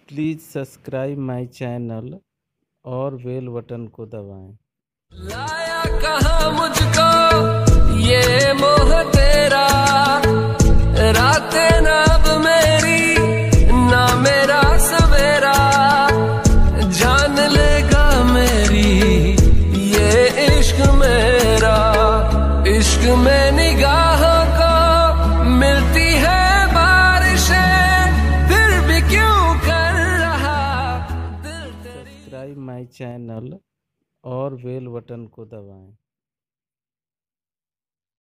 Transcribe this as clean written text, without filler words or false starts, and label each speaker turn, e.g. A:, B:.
A: Please subscribe my channel और bell button को दबाएं।
B: लाया कहाँ मुझको ये मोह तेरा, रातें ना अब मेरी ना मेरा सवेरा, जान लेगा मेरी ये इश्क मेरा। इश्क में निगाहों को मिलती है बारिशें, फिर भी क्यों कर रहा दिल तेरी।
A: सब्सक्राइब माय चैनल और बेल बटन को दबाएं।